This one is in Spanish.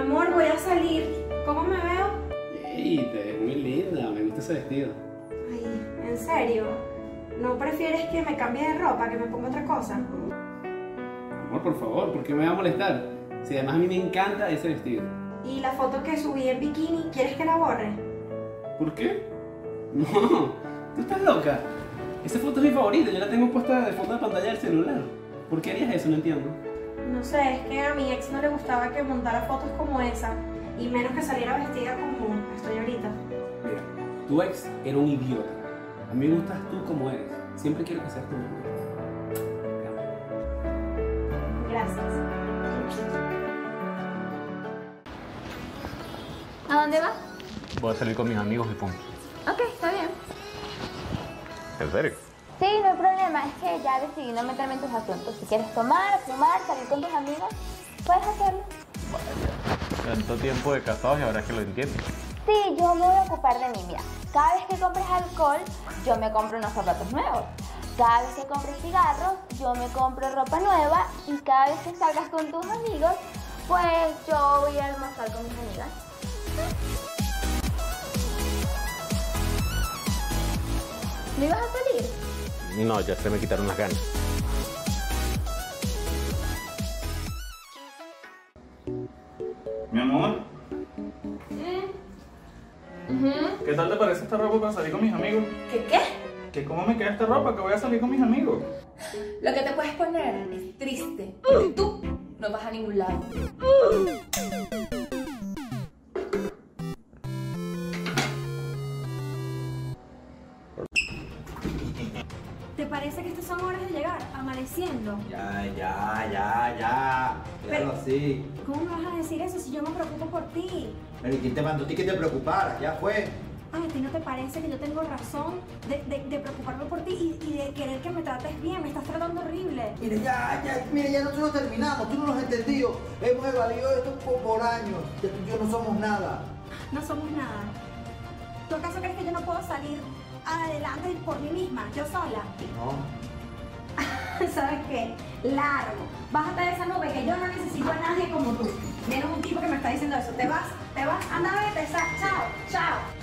Amor, voy a salir. ¿Cómo me veo? Ey, te ves muy linda, me gusta ese vestido. Ay, ¿en serio? ¿No prefieres que me cambie de ropa, que me ponga otra cosa? Amor, por favor, ¿por qué me va a molestar? Si además a mí me encanta ese vestido. ¿Y la foto que subí en bikini, quieres que la borre? ¿Por qué? No, tú estás loca. Esa foto es mi favorita, yo la tengo puesta de fondo de pantalla del celular. ¿Por qué harías eso? No entiendo. No sé, es que a mi ex no le gustaba que montara fotos como esa, y menos que saliera vestida como estoy ahorita. Mira, tu ex era un idiota. A mí me gustas tú como eres. Siempre quiero que seas tú misma. Gracias. ¿A dónde vas? Voy a salir con mis amigos y punto. Ok, está bien. ¿En serio? Sí, no hay problema, es que ya decidí no meterme en tus asuntos. Si quieres tomar, fumar, salir con tus amigos, puedes hacerlo. Vaya, tanto tiempo de casados y ahora es que lo entiendo. Sí, yo me voy a ocupar de mí, mira. Cada vez que compres alcohol, yo me compro unos zapatos nuevos. Cada vez que compres cigarros, yo me compro ropa nueva. Y cada vez que salgas con tus amigos, pues yo voy a almorzar con mis amigas. ¿No ibas a salir? No, ya se me quitaron las ganas. Mi amor, ¿qué tal te parece esta ropa para salir con mis amigos? ¿Qué? ¿Que cómo me queda esta ropa que voy a salir con mis amigos? Lo que te puedes poner es triste. Tú no vas a ningún lado. ¿Te parece que estas son horas de llegar? Amaneciendo. Ya. Déjalo así. ¿Cómo me vas a decir eso si yo me preocupo por ti? Pero ¿y quién te mandó a ti que te preocuparas? Ya fue. Ay, ¿a ti no te parece que yo tengo razón de preocuparme por ti y de querer que me trates bien? Me estás tratando horrible. Mire, ya nosotros terminamos. Tú no nos has entendido. Hemos evadido esto por años. Ya tú y yo no somos nada. No somos nada. ¿Tú acaso crees que yo no puedo salir adelante por mí misma, yo sola? No. ¿Sabes qué? Largo. Bájate de esa nube que yo no necesito a nadie como tú. Menos un tipo que me está diciendo eso. Te vas, anda, vete, chao.